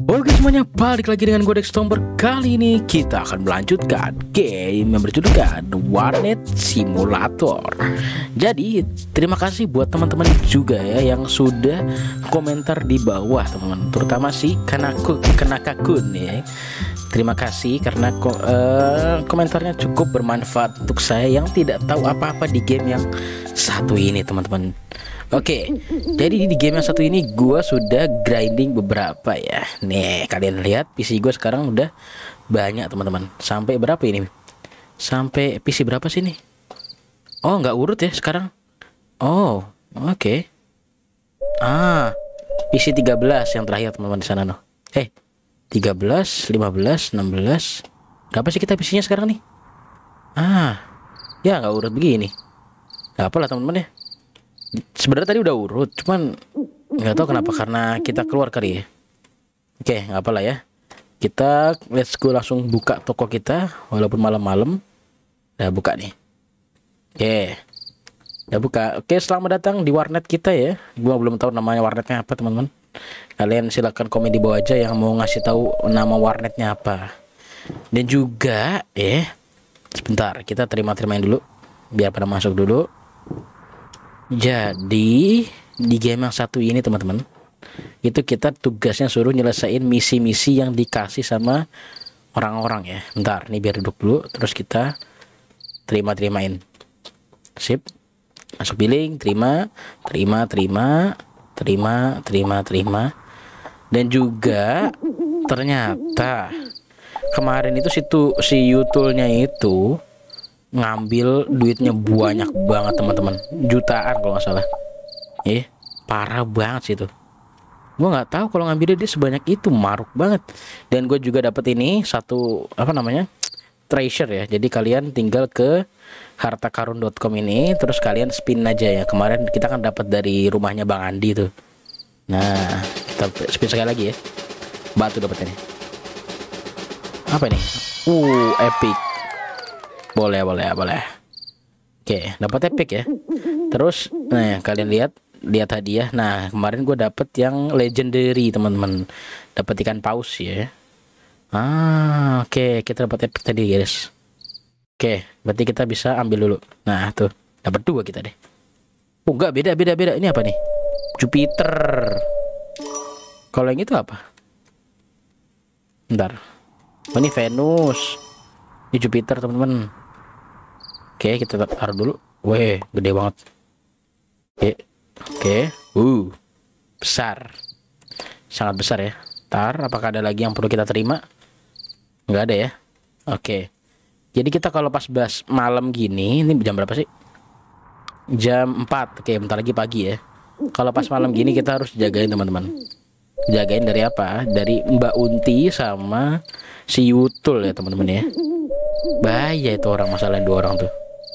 Oke semuanya, balik lagi dengan gue Dextomber. Kali ini kita akan melanjutkan game yang berjudulkan Warnet Simulator. Jadi terima kasih buat teman-teman juga ya yang sudah komentar di bawah teman-teman, terutama si Kanakakun ya. Terima kasih karena komentarnya cukup bermanfaat untuk saya yang tidak tahu apa-apa di game yang satu ini teman-teman. Oke, jadi di game yang satu ini gue sudah grinding beberapa ya. Nih kalian lihat PC gue sekarang udah banyak teman-teman. Sampai berapa ini? Sampai PC berapa sih nih? Oh nggak urut ya sekarang. Oh oke. PC 13 yang terakhir teman-teman di sana noh. 13, 15, 16. Berapa sih kita PC-nya sekarang nih? Ya nggak urut begini. Gak apalah teman-teman ya. Sebenarnya tadi udah urut, cuman nggak tahu kenapa, karena kita keluar kali ya. Oke, nggak apalah ya. Kita let's go langsung buka toko kita, walaupun malam-malam. Udah buka nih. Oke, udah buka. Oke, selamat datang di warnet kita ya. Gua belum tahu namanya warnetnya apa teman-teman. Kalian silahkan komen di bawah aja yang mau ngasih tahu nama warnetnya apa. Dan juga sebentar kita terima-terimain dulu, biar pada masuk dulu. Jadi di game yang satu ini teman-teman, itu kita tugasnya suruh nyelesain misi-misi yang dikasih sama orang-orang ya. Bentar, nih biar duduk dulu, terus kita terima-terimain. Sip, masuk billing, terima. Dan juga ternyata kemarin itu si Yutulnya itu ngambil duitnya banyak banget teman-teman, jutaan kalau nggak salah. Parah banget sih itu. Gue nggak tahu kalau ngambilnya dia sebanyak itu, maruk banget. Dan gue juga dapet ini satu treasure ya. Jadi kalian tinggal ke hartakarun.com ini, terus kalian spin aja ya. Kemarin kita kan dapat dari rumahnya Bang Andi tuh. Nah kita spin sekali lagi ya. Batu dapetnya nih. Apa ini? Epic. Boleh. Oke, dapat epic ya. Terus, nah kalian lihat hadiah. Nah, kemarin gue dapet yang legendary teman-teman. Dapat ikan paus ya. Oke, kita dapat epic tadi guys. Oke, berarti kita bisa ambil dulu. Nah, tuh, dapat 2 kita deh. Oh, enggak, beda. Ini apa nih? Jupiter. Kalau yang itu apa? Bentar. Oh, ini Venus. Ini Jupiter teman-teman. Oke, kita taruh dulu. Weh, gede banget. Oke. Besar. Sangat besar ya. Ntar, apakah ada lagi yang perlu kita terima? Nggak ada ya. Oke. Jadi kita kalau pas malam gini, ini jam berapa sih? Jam 4. Oke, bentar lagi pagi ya. Kalau pas malam gini kita harus jagain teman-teman. Jagain dari apa? Dari Mbak Unti sama si Yutul ya teman-teman ya. Bahaya itu orang, masalahin 2 orang tuh.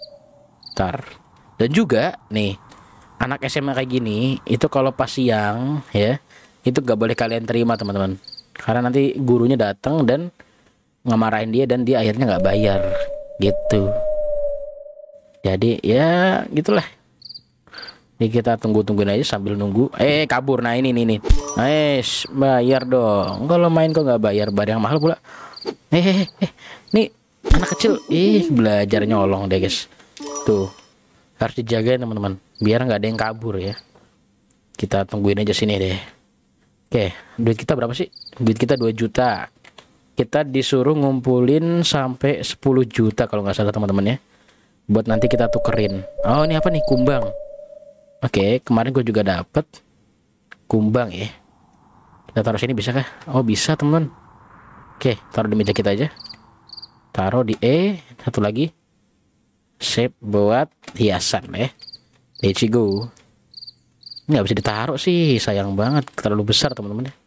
Dan juga nih, anak SMA kayak gini itu kalau pas siang ya, itu gak boleh kalian terima teman-teman, karena nanti gurunya datang dan ngemarahin dia dan dia akhirnya nggak bayar gitu. Jadi ya gitulah. Jadi kita tungguin aja sambil nunggu. Kabur. Nah ini nih. Bayar dong. Kalau main kok nggak bayar yang mahal pula. Nih anak kecil belajar nyolong deh guys. Tuh, harus dijagain teman-teman, biar nggak ada yang kabur ya. Kita tungguin aja sini deh. Oke, duit kita berapa sih? Duit kita 2 juta. Kita disuruh ngumpulin sampai 10 juta kalau nggak salah teman-teman ya, buat nanti kita tukerin. Oh, ini apa nih? Kumbang. Oke, kemarin gue juga dapet kumbang ya. Kita taruh sini bisa kah? Oh bisa teman. Oke, taruh di meja kita aja. Taruh di satu lagi. Save buat hiasan ya. Let's go. Nggak bisa ditaruh sih, sayang banget, terlalu besar teman-teman ya.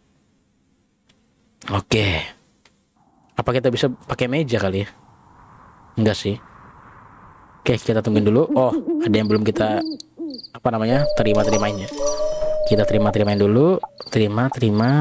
Oke. Apa kita bisa pakai meja kali ya? Enggak sih. Oke, kita tungguin dulu. Oh, ada yang belum kita terima-terimainnya. Kita terima-terimain dulu. Terima.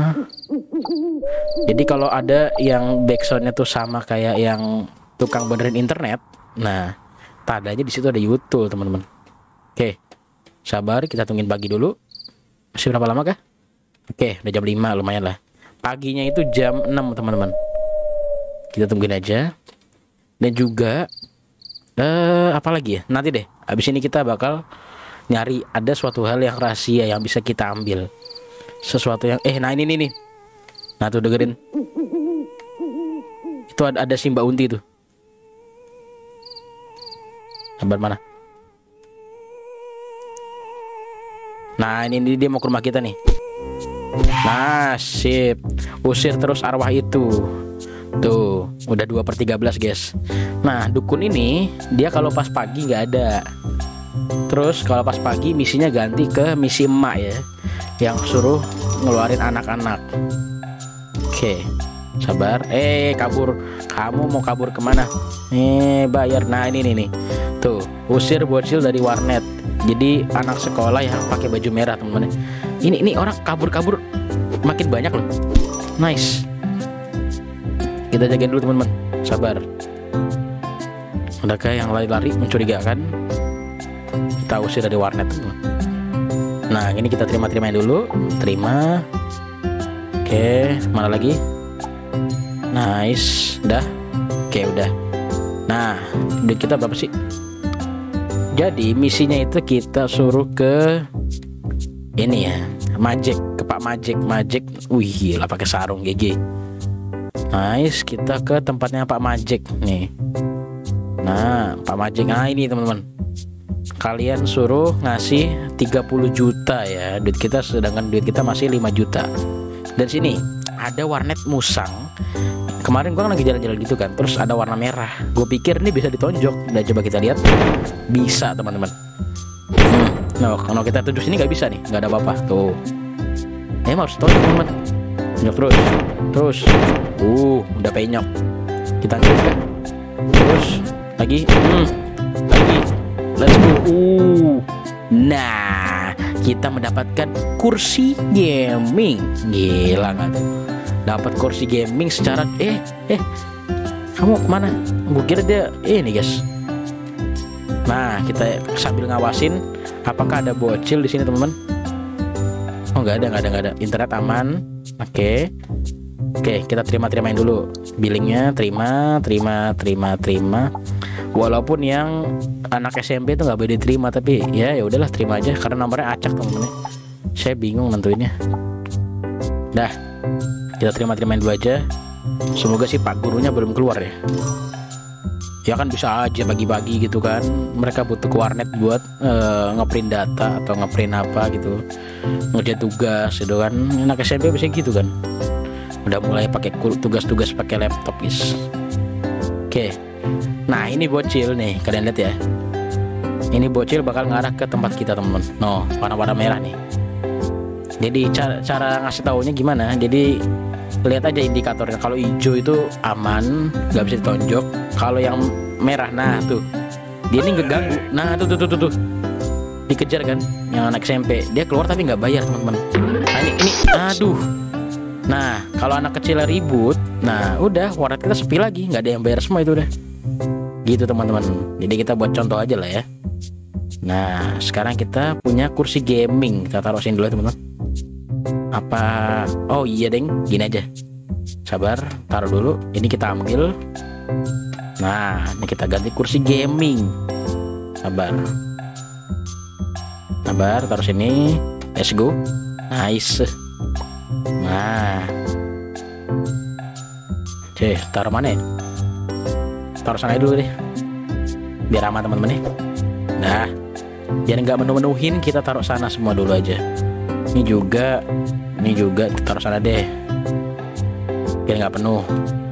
Jadi kalau ada yang backsoundnya tuh sama kayak yang tukang benerin internet, nah tadanya di situ ada Yutul teman-teman. Oke, sabar, kita tungguin pagi dulu. Masih berapa lama kah? Oke, udah jam 5, lumayan lah. paginya itu jam 6 teman-teman. Kita tungguin aja. Dan juga apa lagi ya, nanti deh habis ini kita bakal nyari ada suatu hal yang rahasia yang bisa kita ambil, sesuatu yang nah ini nih. Nah tuh dengerin, itu ada si Mbak Unti tuh. Sabar mana? Nah ini dia mau ke rumah kita nih. Nah sip, usir terus arwah itu. Tuh udah 2/13 guys. Nah dukun ini dia kalau pas pagi nggak ada. Terus kalau pas pagi misinya ganti ke misi emak ya, yang suruh ngeluarin anak-anak. Oke, sabar. Kabur. Kamu mau kabur kemana? Bayar. Nah ini nih. Tuh, usir bocil dari warnet. Jadi anak sekolah yang pakai baju merah teman-teman. Ini orang kabur-kabur makin banyak loh. Nice. Kita jagain dulu teman-teman. Sabar. Adakah yang lari-lari mencurigakan? Kita usir dari warnet teman-teman. Nah ini kita terima-terimain dulu. Terima. Oke, mana lagi? Nice. Udah. Oke udah. Nah duit kita berapa sih? Jadi misinya itu kita suruh ke ini ya, Majek, ke Pak Majek. Wih gila pakai sarung GG. Nice, kita ke tempatnya Pak Majek nih. Nah Pak Majek, nah ini teman-teman, kalian suruh ngasih 30 juta ya duit kita, sedangkan duit kita masih 5 juta. Dan sini ada warnet musang. Kemarin gua kan lagi jalan-jalan gitu kan, terus ada warna merah. Gue pikir ini bisa ditonjok. Dan coba kita lihat, bisa teman-teman. Nah kalau kita tuju sini nggak bisa nih, nggak ada apa-apa tuh. Harus tonjok teman-teman. Tonjok terus. Udah penyok. Kita terus kan. Terus lagi. Let's go. Nah kita mendapatkan kursi gaming. Gila nggak tuh? Dapat kursi gaming secara kamu kemana? Gue kira dia ini guys. Nah kita sambil ngawasin apakah ada bocil di sini teman-teman. Oh nggak ada. Internet aman. Oke, kita terima-terimain dulu billingnya. Terima. Walaupun yang anak SMP itu nggak boleh diterima, tapi ya udahlah terima aja karena nomornya acak teman-teman. Saya bingung nentuinnya. Dah. Kita terima-terimain dulu aja. Semoga sih Pak gurunya belum keluar ya. Ya kan bisa aja bagi-bagi gitu kan. Mereka butuh ke warnet buat ngeprint data atau ngeprint apa gitu, ngerjain tugas gitu kan. Anak SMP bisa gitu kan. Udah mulai pakai tugas-tugas pakai laptop guys. Oke. Nah ini bocil nih, kalian lihat ya. Ini bocil bakal ngarah ke tempat kita teman-teman. No, warna-warna merah nih. Jadi cara ngasih taunya gimana? Jadi lihat aja indikatornya. Kalau hijau itu aman, nggak bisa ditonjok. Kalau yang merah, nah tuh dia ini ngeganggu. Nah tuh dikejar kan, yang anak SMP. Dia keluar tapi nggak bayar teman-teman. Nah ini aduh. Nah kalau anak kecil ribut, nah udah warnet kita sepi lagi, nggak ada yang bayar semua itu udah. Gitu teman-teman. Jadi kita buat contoh aja lah ya. Nah sekarang kita punya kursi gaming. Kita taruh sini dulu ya teman-teman. Apa? Oh iya deng, gini aja. Sabar, taruh dulu. Ini kita ambil. Nah, ini kita ganti kursi gaming. Sabar, taruh sini. Let's go. Nice. Nah, taruh mana ya? Taruh sana dulu deh, biar aman teman-teman ya. Nah, biar nggak menu-menuhin, kita taruh sana semua dulu aja. Ini juga taruh sana deh, biar nggak penuh.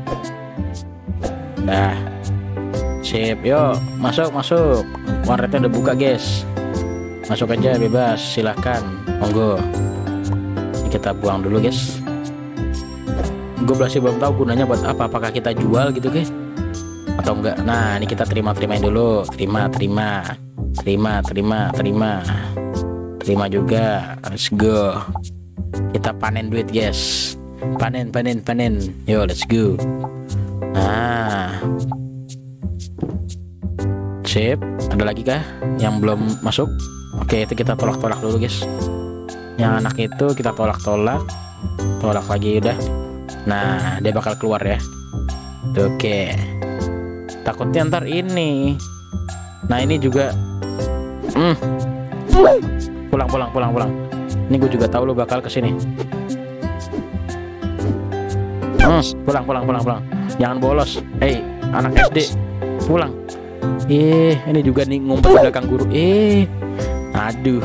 Nah, sip, yuk masuk. Warnetnya udah buka guys, masuk aja bebas, silahkan, monggo. Ini kita buang dulu guys. Gue masih belum tahu gunanya buat apa. Apakah kita jual gitu guys atau enggak? Nah ini kita terima-terimain dulu. Terima juga. Let's go. Kita panen duit guys. Panen. Yo let's go. Nah, sip. Ada lagi kah yang belum masuk? Oke, itu kita tolak dulu guys. Yang anak itu kita tolak lagi udah. Nah, dia bakal keluar ya. Oke. Takutnya ntar ini. Nah, ini juga. Pulang. Ini gue juga tahu lo bakal kesini. Pulang. Jangan bolos. Anak SD. Pulang. Ini juga nih ngumpet di belakang guru. Aduh.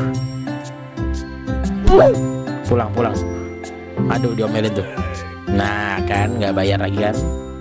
Pulang. Aduh, diomelin tuh. Nah, kan nggak bayar lagi kan.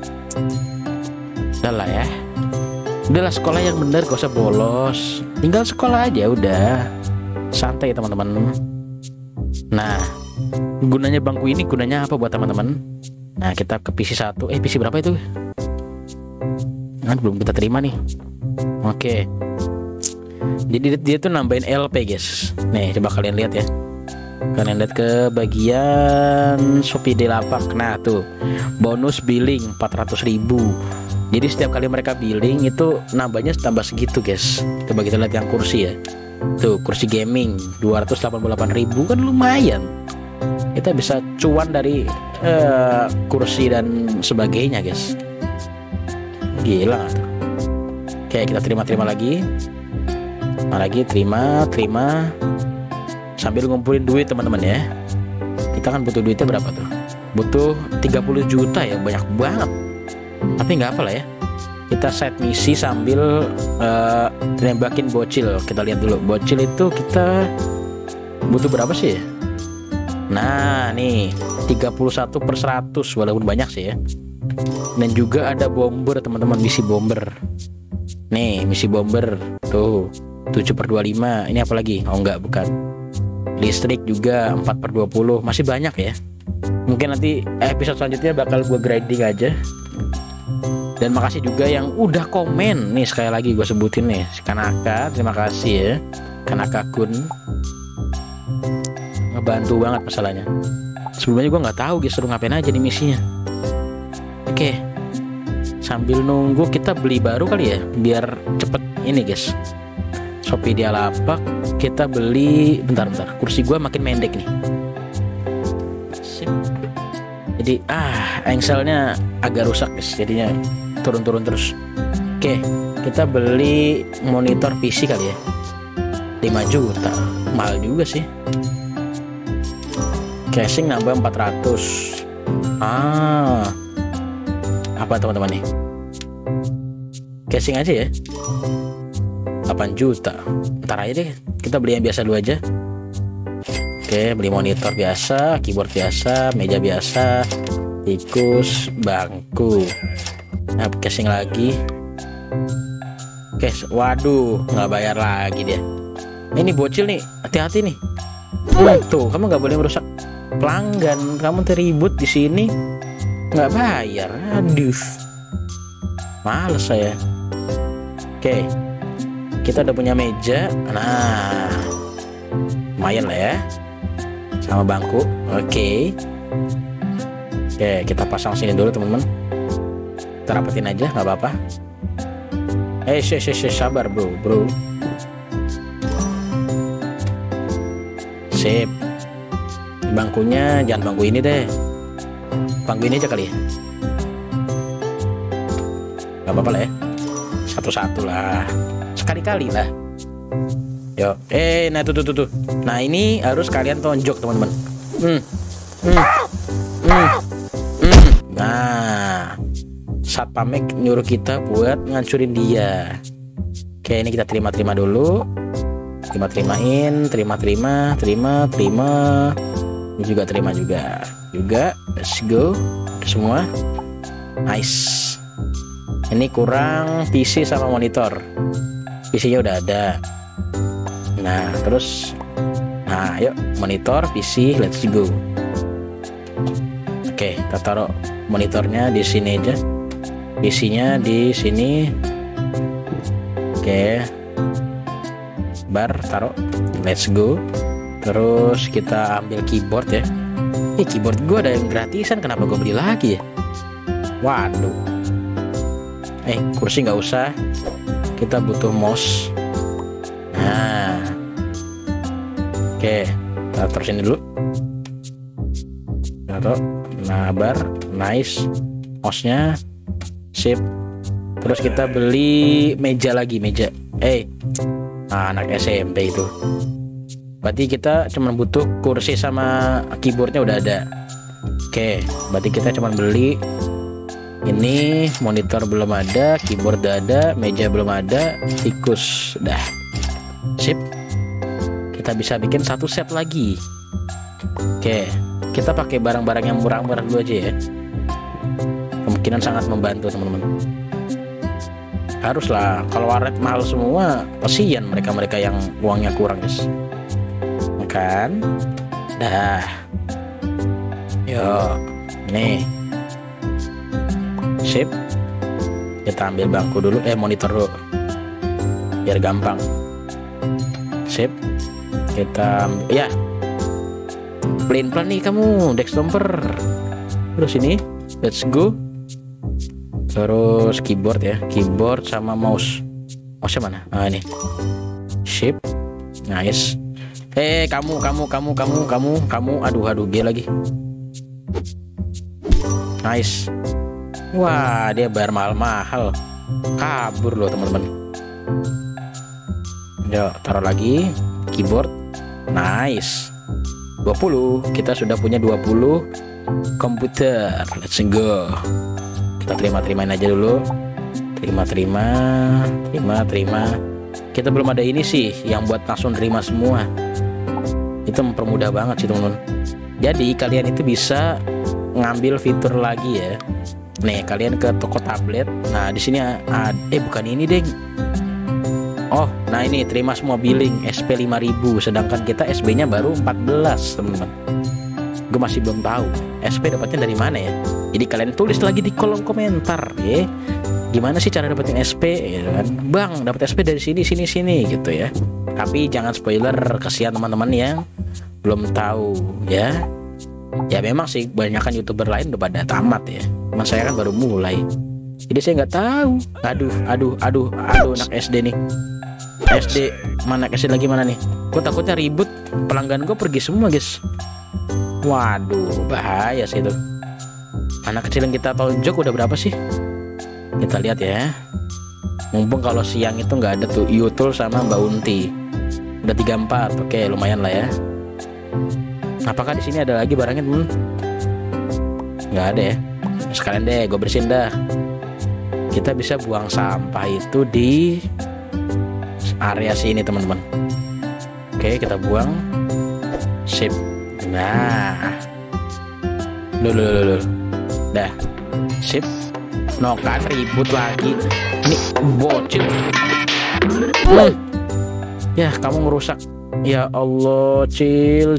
Udah lah ya. Udahlah, sekolah yang bener, gak usah bolos. Tinggal sekolah aja udah. Santai teman-teman. Nah, gunanya bangku ini gunanya apa buat teman-teman? Nah, kita ke PC 1. PC berapa itu? Nah, belum kita terima nih. Oke. Jadi dia tuh nambahin LP guys. Nih, coba kalian lihat ya. Kalian lihat ke bagian Shopee Delapak. Nah tuh, bonus billing 400.000. Jadi setiap kali mereka billing itu nambahnya tambah segitu guys. Coba kita lihat yang kursi ya. Tuh, kursi gaming 288.000 kan lumayan. Kita bisa cuan dari kursi dan sebagainya guys. Gila gak tuh? Oke, kita terima lagi. Terima sambil ngumpulin duit teman-teman ya. Kita kan butuh duitnya berapa tuh? Butuh 30 juta ya, banyak banget. Tapi nggak apa lah ya. Kita set misi sambil nembakin bocil. Kita lihat dulu bocil itu kita butuh berapa sih ya? Nah nih 31/100 walaupun banyak sih ya. Dan juga ada bomber teman-teman, misi bomber. Nih misi bomber tuh 7/25. Ini apa lagi? Oh enggak, bukan. Listrik juga 4/20. Masih banyak ya. Mungkin nanti episode selanjutnya bakal gue grinding aja. Dan makasih juga yang udah komen. Nih sekali lagi gue sebutin nih, Kanaka, terima kasih ya Kanaka Kun. Ngebantu banget masalahnya. Sebelumnya gue nggak tahu guys suruh ngapain aja di misinya. Oke. Sambil nunggu kita beli baru kali ya, biar cepet ini guys. Shopee Delapak kita beli. Bentar, kursi gue makin mendek nih. Sip. Jadi engselnya agak rusak guys, jadinya turun terus. Oke, kita beli monitor PC kali ya, 5 juta, mahal juga sih. Casing nambah 400. Apa teman-teman nih? Casing aja ya, 8 juta. Ntar aja deh, kita beli yang biasa dulu aja. Oke, beli monitor biasa, keyboard biasa, meja biasa, tikus, bangku. Nah, casing lagi. Oke, waduh, nggak bayar lagi dia. Ini bocil nih, hati-hati nih. Tuh, kamu nggak boleh merusak pelanggan. Kamu teribut di sini, nggak bayar. Aduh, males saya. Oke, kita udah punya meja. Nah, lumayan lah ya, sama bangku. Oke, kita pasang sini dulu teman-teman. Kita rapetin aja, nggak apa-apa. Sabar bro. Sip. Bangkunya jangan bangku ini deh. Bangku ini aja kali ya. Nggak apa-apa lah ya. Satu-satu lah. Sekali-kali lah. Yuk. Nah tuh. Nah ini harus kalian tonjok teman-teman. Nah, Satpamek nyuruh kita buat ngancurin dia. Oke, ini kita terima dulu. Terima. Ini juga terima juga. Let's go. Semua. Nice. Ini kurang PC sama monitor. PC-nya udah ada. Nah, terus yuk monitor, PC, let's go. Oke, kita taruh monitornya di sini aja. PC-nya di sini. Oke. Bar taruh. Let's go. Terus kita ambil keyboard ya. Keyboard gue ada yang gratisan, kenapa gue beli lagi ya? Waduh. Kursi nggak usah. Kita butuh mouse. Nah. Oke, kita taruh sini dulu. Taruh. Nah, nice. Mouse-nya sip. Terus kita beli meja lagi, meja. Anak SMP itu. Berarti kita cuma butuh kursi sama keyboardnya udah ada. Oke, berarti kita cuma beli ini. Monitor belum ada, keyboard udah ada, meja belum ada, tikus dah. Sip. Kita bisa bikin satu set lagi. Oke, kita pakai barang-barang yang murah-murah dulu aja ya. Kemungkinan sangat membantu teman-teman. Haruslah, kalau warnet mahal semua, kasihan mereka-mereka yang uangnya kurang, guys. Kan? Dah. Yuk, nih. Sip. Kita ambil bangku dulu, monitor dulu. Biar gampang. Sip. Kita ya. Pelan-pelan nih kamu, Dextomper. Terus ini, let's go. Terus keyboard ya, keyboard sama mouse. Mouse mana? Ini. Sip. Nice. Kamu. Aduh, dia lagi. Nice. Wah, dia bayar mahal-mahal. Kabur loh, teman-teman. Yuk, taruh lagi keyboard. Nice. 20. Kita sudah punya 20 komputer. Let's go. Kita terima-terimain aja dulu. Terima. Kita belum ada ini sih yang buat langsung terima semua. Itu mempermudah banget sih teman-teman. Jadi kalian itu bisa ngambil fitur lagi ya. Nih, kalian ke toko tablet. Nah, di sini bukan ini, Deng. Oh, nah ini terima semua billing SP 5.000, sedangkan kita SB-nya baru 14, teman-teman. Gue masih belum tahu SP dapatnya dari mana ya. Jadi kalian tulis lagi di kolom komentar ya. Gimana sih cara dapetin SP gitu kan. Bang, dapat SP dari sini gitu ya. Tapi jangan spoiler, kasihan teman-teman yang belum tahu ya. Ya memang sih kebanyakan YouTuber lain udah pada tamat ya. Mas saya kan baru mulai. Jadi saya nggak tahu. Aduh, anak SD nih. SD mana, SD lagi mana nih? Gue takutnya ribut, pelanggan gue pergi semua, guys. Waduh, bahaya sih itu. Anak kecil yang kita tonjok udah berapa sih? Kita lihat ya. Mumpung kalau siang itu nggak ada tuh Yutul sama Mbak Unti. Udah 34, oke lumayan lah ya. Apakah di sini ada lagi barangnya temen? Nggak ada ya. Sekalian deh, gue bersihin dah. Kita bisa buang sampah itu di area sini teman-teman. Oke, kita buang. Sip. Nah, dulu. Dah, sip. No kan ribut lagi. Ini bocil. Ya, kamu ngerusak. Ya Allah, cil.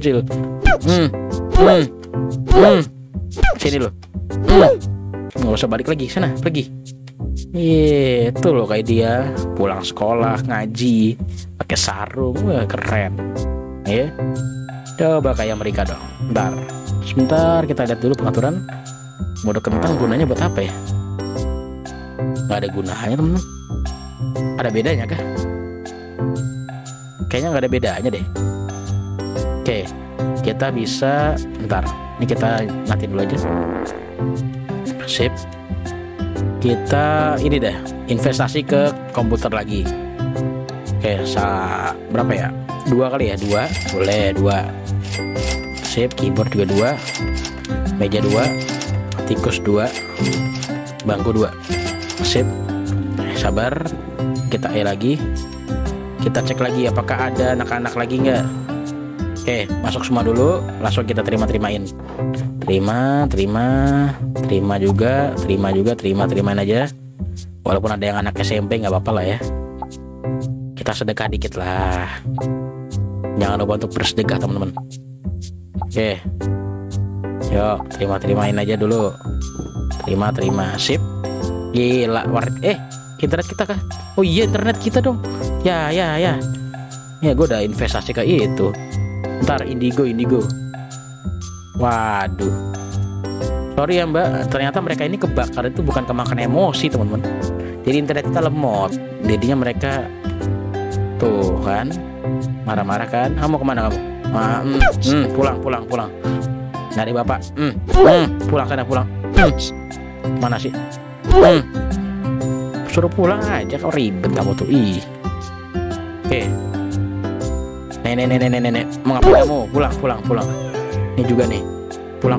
Sini lo. Nggak usah balik lagi, sana pergi. Itu loh kayak dia pulang sekolah ngaji pakai sarung, wah keren. Ya, coba kayak mereka dong. Sebentar kita lihat dulu pengaturan. Mode kentang gunanya buat apa ya? Nggak ada gunanya temen. Ada bedanya kah? Kayaknya nggak ada bedanya deh. Oke, kita bisa bentar. Ini kita matiin dulu aja. Sip. Kita ini deh, investasi ke komputer lagi. Oke, berapa ya? 2 kali ya, 2. Boleh 2. Sip, keyboard juga 2. Meja 2. Tikus 2. Bangku 2. Sip. Sabar. Kita lagi. Kita cek lagi apakah ada anak-anak lagi nggak. Oke, masuk semua dulu. Langsung kita terima-terimain. Terima juga, terimain aja. Walaupun ada yang anak SMP nggak apa-apa lah ya. Kita sedekah dikit lah. Jangan lupa untuk bersedekah teman-teman. Oke, yuk terimain aja dulu. Terima, sip. Gila, internet kita kah? Oh iya, internet kita dong. Ya, gue udah investasi ke itu. Ntar Indigo. Waduh, sorry ya mbak, ternyata mereka ini kebakar itu bukan kemakan emosi teman-teman. Jadi internet kita lemot, jadinya mereka tuh kan marah-marah kan. Kamu kemana kamu? Pulang. Nyari bapak. Pulang sana, pulang. Mana sih? Suruh pulang aja, kau ribet kamu tuh. Ih. Oke. Nenek, mau ngapain kamu? Pulang. Ini juga nih. Pulang.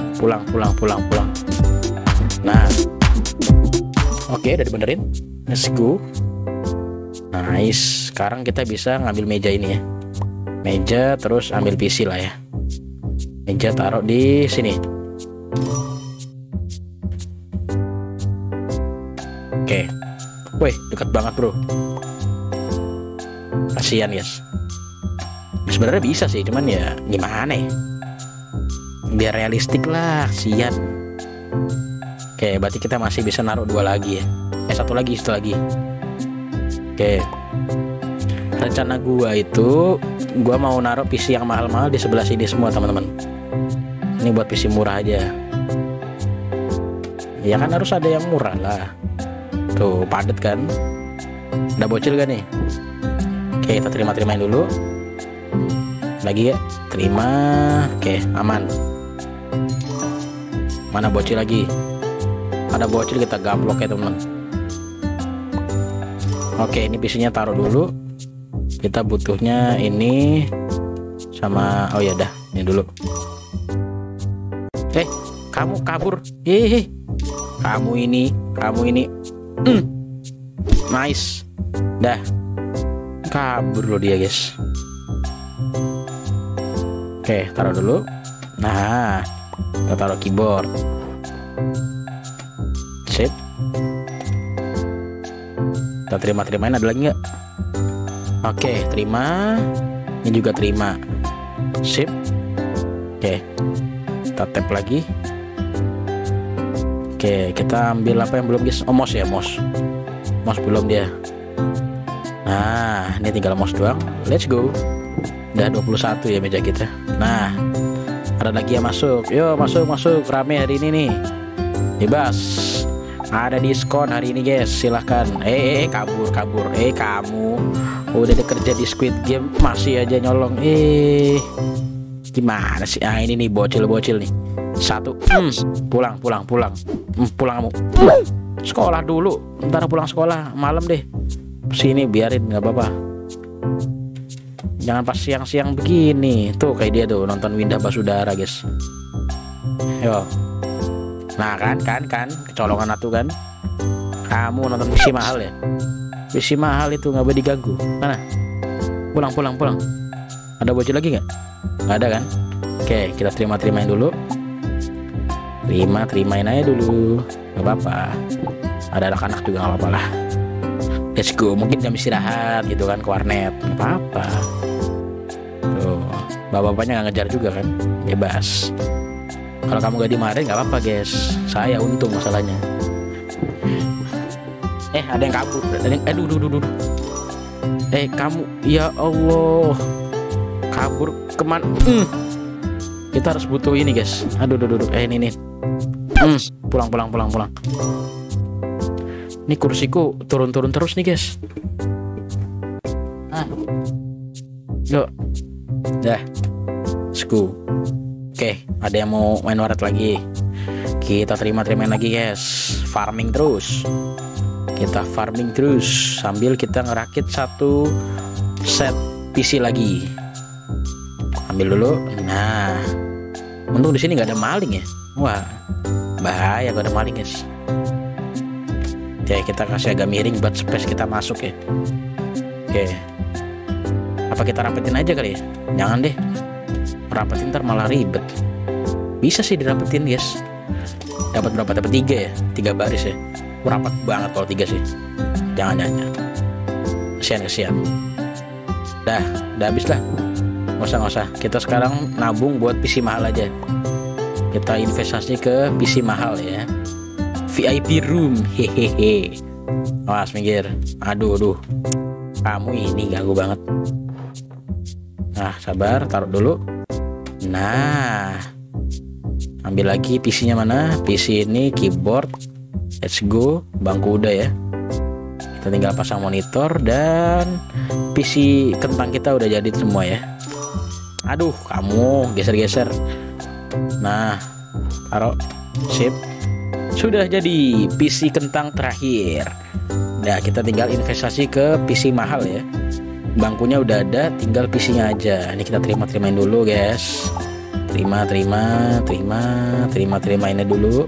Nah. Oke, udah dibenerin. Let's go. Nice. Sekarang kita bisa ngambil meja ini ya. Meja, terus ambil PC lah ya. Meja taruh di sini. Oke. Wih, dekat banget bro. Kasian guys. Sebenarnya bisa sih, cuman ya gimana ya? Biar realistik lah, kasian. Oke, berarti kita masih bisa naruh 2 lagi ya. Satu lagi. Oke. Rencana gua itu, gua mau naruh PC yang mahal-mahal di sebelah sini semua teman-teman. Ini buat PC murah aja. Ya kan harus ada yang murah lah. Tuh, padet kan? Udah bocil gak nih? Oke, kita terima-terimain dulu. Lagi ya? Terima. Oke, aman. Mana bocil lagi? Ada bocil, kita gaplok ya teman. Oke, ini PC-nya taruh dulu. Kita butuhnya ini sama, oh ya dah, ini dulu. Kamu kabur. Kamu ini. Nice. Dah. Kabur loh dia, guys. Oke, taruh dulu. Nah, kita taruh keyboard. Sip. Kita terima-terimain, ada lagi nggak? Oke, terima. Ini juga terima. Sip. Oke, kita tap lagi. Oke, kita ambil apa yang belum guys? Oh, mouse ya, mouse belum dia. Nah, ini tinggal mouse doang. Let's go. Udah 21 ya meja kita. Nah, ada lagi yang masuk. Yo, masuk. Rame hari ini nih. Bebas. Ada diskon hari ini guys. Silahkan. Kabur. Kamu udah kerja di Squid Game masih aja nyolong. Gimana sih? Ah, ini nih bocil nih. Satu. Pulang kamu. Sekolah dulu. Ntar pulang sekolah malam deh. Sini biarin, nggak apa-apa. Jangan pas siang-siang begini. Tuh kayak dia tuh nonton Windah Basudara guys. Yo. Nah kan kecolongan atuh kan. Kamu nonton PC mahal ya. PC mahal itu nggak boleh diganggu. Mana? Pulang. Ada bocil lagi nggak? Nggak ada kan? Oke, kita terima-terimain dulu. Terimain aja dulu. Nggak apa-apa. Ada anak-anak juga nggak apa-apa lah. Let's go. Mungkin jam istirahat gitu kan ke warnet. Nggak apa-apa. Tuh, bapak-bapaknya nggak ngejar juga kan? Bebas. Kalau kamu gak dimarahin nggak apa-apa guys. Saya untung masalahnya. Ada yang kabur. Aduh. Kamu, ya Allah, kabur kemana? Kita harus butuh ini guys. Aduh. Ini. Pulang. Ini kursiku turun terus nih guys. Yuk. Dah. Let's go. Oke, ada yang mau main waret lagi. Kita terima-terimain lagi guys. Farming terus. Kita farming terus sambil kita ngerakit satu set PC lagi. Ambil dulu. Nah, untung di sini nggak ada maling ya. Wah, bahaya kalau ada maling guys. Oke, kita kasih agak miring buat space kita masuk ya. Oke, apa kita rapetin aja kali ya? Jangan deh, rapetin ntar malah ribet. Bisa sih dirapetin guys. Dapat berapa? Dapat 3 ya, 3 baris ya. Rapat banget kalau 3 sih. Jangan. Kesian. Dah habis lah. Nggak usah. Kita sekarang nabung buat PC mahal aja. Kita investasi ke PC mahal ya. VIP room. Hehehe. Awas minggir. Aduh. Kamu ini ganggu banget. Nah, sabar, taruh dulu. Nah, ambil lagi PC-nya mana? PC ini keyboard. Let's go. Bangku udah ya. Kita tinggal pasang monitor dan PC kentang kita udah jadi semua ya. Aduh, kamu geser. Nah, taruh. Sip. Sudah jadi PC kentang terakhir. Nah, kita tinggal investasi ke PC mahal ya. Bangkunya udah ada, tinggal PC-nya aja. Ini kita terima-terimain dulu, guys. Terima ini dulu.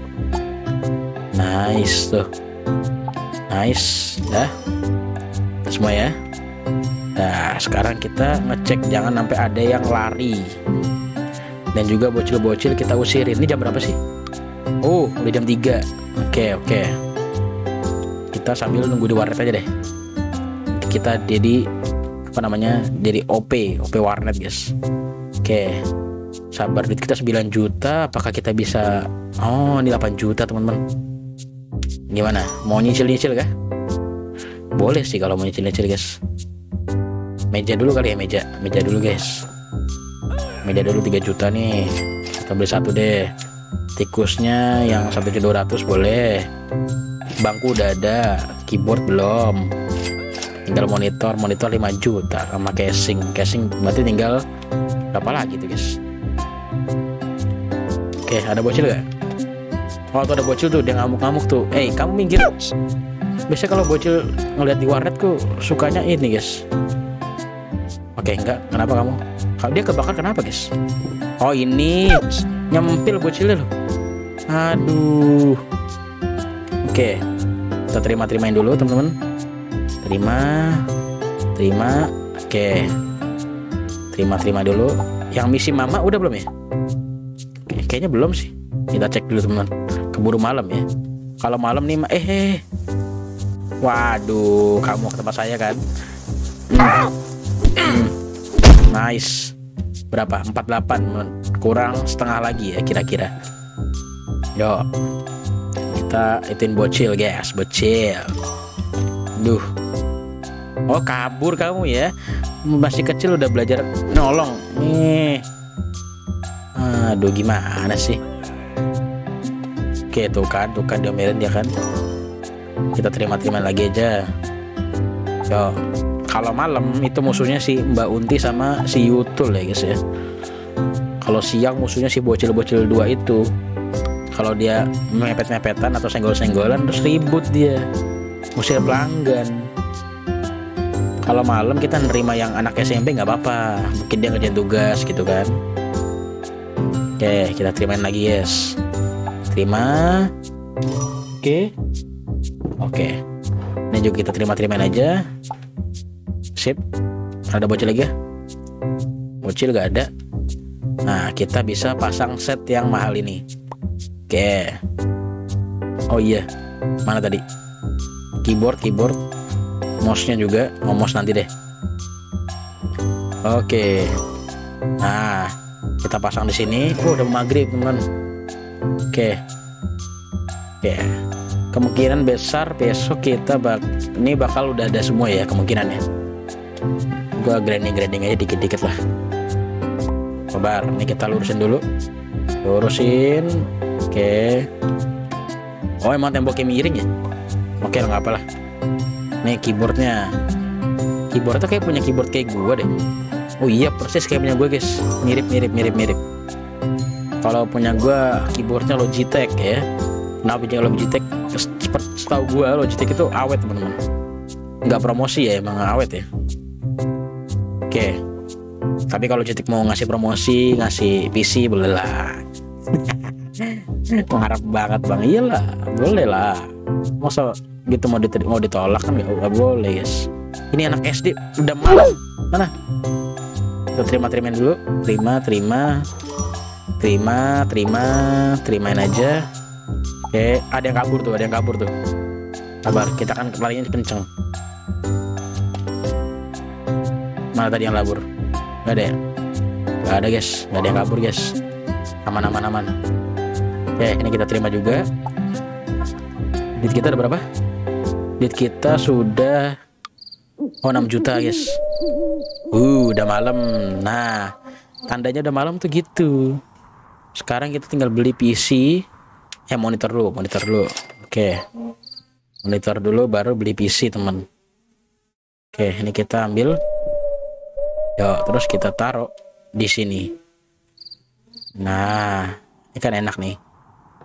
Nice tuh. Nice, dah. Semua ya. Nah, sekarang kita ngecek jangan sampai ada yang lari. Dan juga bocil-bocil kita usirin. Ini jam berapa sih? Oh, udah jam 3. Oke. Kita sambil nunggu di warnet aja deh. Kita jadi jadi OP warnet, guys. Oke. Sabar, duit kita 9 juta. Apakah kita bisa? Oh, ini 8 juta, teman-teman. Gimana? Mau nyicil-nyicil kah? Boleh sih kalau mau nyicil-nyicil, guys. Meja dulu kali ya, meja dulu, guys. Meja dulu 3 juta nih. Kita beli satu deh. Tikusnya yang 1.200 boleh. Bangku udah ada, keyboard belum. Tinggal monitor 5 juta sama casing berarti tinggal berapa lagi tuh, guys. Oke, ada bocil gak? Oh, tuh ada bocil tuh, dia ngamuk-ngamuk tuh. Kamu minggir. Biasanya kalau bocil ngeliat di warnet tuh sukanya ini, guys. Oke, enggak, kenapa kamu? Kalau dia kebakar kenapa, guys? Oh, ini nyempil bocilnya loh. Aduh. Oke, kita terima-terimain dulu, teman-teman. Terima. Oke. Terima dulu. Yang misi mama udah belum ya? Oke, kayaknya belum sih. Kita cek dulu, teman-teman. Keburu malam ya. Kalau malam nih, waduh, kamu ke tempat saya kan? Nice. Berapa? 48, kurang setengah lagi ya kira-kira. Yuk, kita ituin bocil, guys. Bocil. Duh. Oh, kabur kamu ya. Masih kecil udah belajar nolong nih. Aduh, gimana sih? Oke, tuh kan diomelin dia kan. Kita terima lagi aja. Yo, kalau malam itu musuhnya si Mbak Unti sama si Yutul ya, guys ya. Kalau siang musuhnya si bocil-bocil 2 itu. Kalau dia mepet-mepetan atau senggol-senggolan terus ribut dia. Usir pelanggan. Kalau malam kita nerima yang anak SMP nggak apa-apa, mungkin dia ngerjain tugas gitu kan. Oke, kita terimain lagi, guys. Terima. Oke. Ini juga kita terima-terimain aja. Sip. Ada bocil lagi ya? Bocil nggak ada. Nah, kita bisa pasang set yang mahal ini. Oke. Oh iya, mana tadi? Keyboard. Mouse-nya juga, mouse nanti deh. Oke. Nah, kita pasang di sini. Oh, udah maghrib, teman. Oke. Kemungkinan besar besok kita ini bakal udah ada semua ya kemungkinannya. Gua grinding aja dikit-dikit lah. Sabar, ini kita lurusin dulu. Oke. Oh, emang temboknya miring ya? Oke, nggak apalah. Nih keyboardnya kayak punya keyboard kayak gua deh. Oh iya, persis kayak punya gua, guys. Mirip. Kalau punya gua keyboardnya Logitech ya. Nah, punya Logitech, setahu gua Logitech itu awet, teman-teman. Nggak promosi ya, emang awet ya. Oke. Tapi kalau Logitech mau ngasih promosi, ngasih PC, boleh lah. Mengharap banget, Bang. Iyalah, boleh lah. Masa gitu mau ditolak kan nggak boleh, guys. Ini anak SD udah malam. Mana? Kita terimain dulu. Terimain aja. Oke, ada yang kabur tuh. Sabar, kita kan larinya kenceng. Mana tadi yang kabur? Gak ada ya? Gak ada, guys. Gak ada yang kabur, guys. Aman. Oke, ini kita terima juga. Duit kita ada berapa? Duit kita sudah 6 juta, guys. Udah malam. Nah, tandanya udah malam tuh gitu. Sekarang kita tinggal beli PC. Monitor dulu. Oke. Monitor dulu baru beli PC, teman. Oke, ini kita ambil. Terus kita taruh di sini. Nah, ini kan enak nih.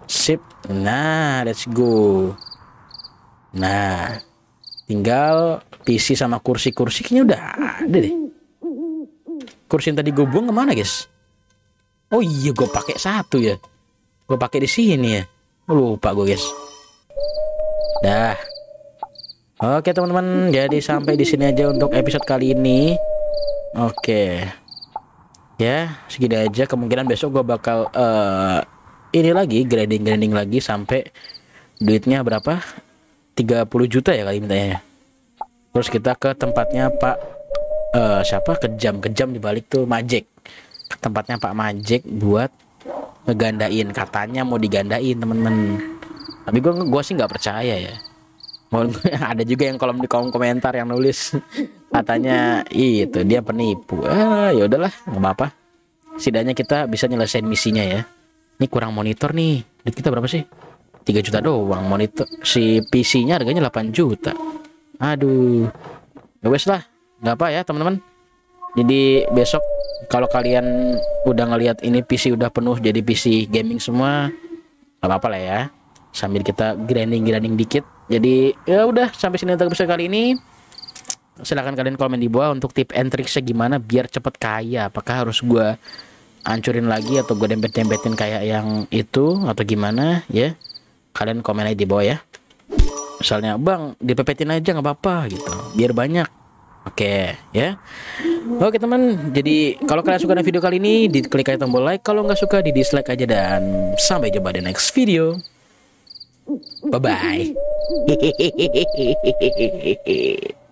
Sip. Nah, let's go. Nah, tinggal PC sama kursi-kursi kayaknya udah ada deh. Kursi yang tadi gue buang kemana, guys? Oh iya, gue pakai satu ya. Gue pakai di sini ya. Lupa gue, guys. Dah. Oke teman-teman, jadi sampai di sini aja untuk episode kali ini. Oke. Ya, segini aja. Kemungkinan besok gue bakal ini lagi grinding lagi sampai duitnya berapa? 30 juta ya kali mintanya. Terus kita ke tempatnya Pak siapa? Kejam dibalik tuh Majek. Tempatnya Pak Majek buat ngegandain, katanya mau digandain temen-temen. Tapi gue sih nggak percaya ya. Ada juga yang kolom di kolom komentar yang nulis katanya itu dia penipu. Ya udahlah, nggak apa-apa. Setidaknya kita bisa nyelesain misinya ya. Ini kurang monitor nih. Duit kita berapa sih? 3 juta doang monitor. Si PC-nya harganya 8 juta. Aduh. Ya wes lah, nggak apa ya teman-teman. Jadi besok kalau kalian udah ngelihat ini PC udah penuh jadi PC gaming semua, nggak apa-apa lah ya. Sambil kita grinding dikit. Jadi ya udah sampai sini untuk episode kali ini. Silahkan kalian komen di bawah untuk tip and tricksnya gimana biar cepet kaya. Apakah harus gua hancurin lagi atau gue dempet-dempetin kayak yang itu atau gimana ya? Kalian komen aja di bawah ya. Misalnya bang dipepetin aja nggak apa-apa gitu biar banyak. Oke ya. Oke teman, jadi kalau kalian suka dengan video kali ini diklik aja tombol like, kalau nggak suka di dislike aja, dan sampai jumpa di next video. Bye bye.